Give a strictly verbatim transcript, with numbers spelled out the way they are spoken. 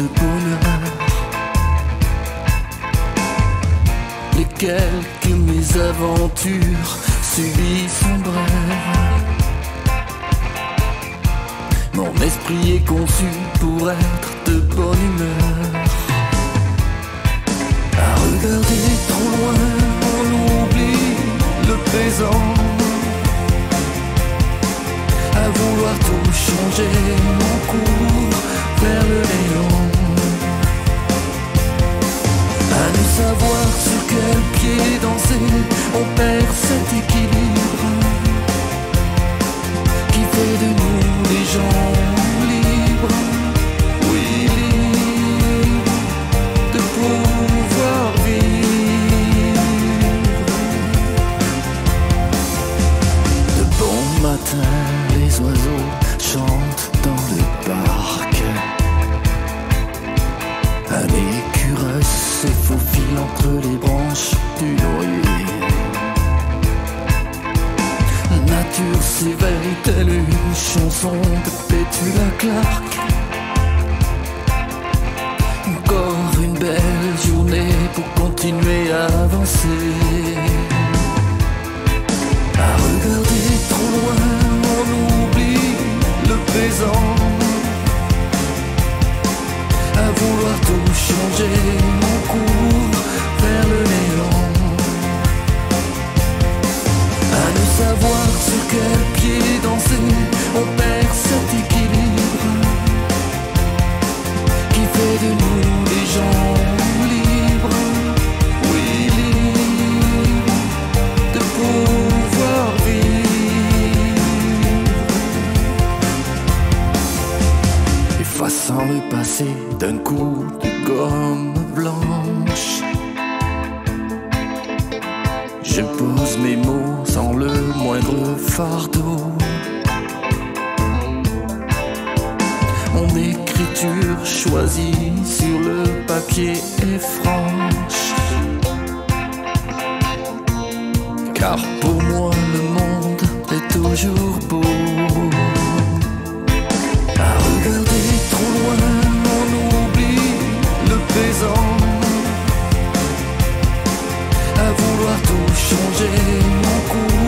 de bonheur. Les quelques mésaventures subies sont brèves. Mon esprit est conçu pour être de bonne humeur. À regarder trop loin, on oublie le présent. À vouloir tout changer, on court vers le néant. À ne savoir sur quel pied danser, on perd cet équilibre qui fait de nous des gens libres. Oui, libres de pouvoir vivre. De bon matin, les oiseaux chantent dans le parc. Un écureuil se faufile entre les branches du laurier. La nature s'éveille telle une chanson de Petula Clark. Encore une belle journée pour continuer à avancer. À regarder trop loin, on oublie le présent. À vouloir tout changer, on court vers le néant. À ne savoir sur quel pied danser, on perd cet équilibre qui fait de nous des gens libres. Oui, libres de pouvoir vivre. Effaçant le passé d'un coup de gomme blanche, je pose mes mots sans le moindre fardeau. Mon écriture choisie sur le papier est franche, car pour moi le monde est toujours beau. À regarder trop loin, on oublie le présent. À vouloir tout changer, on court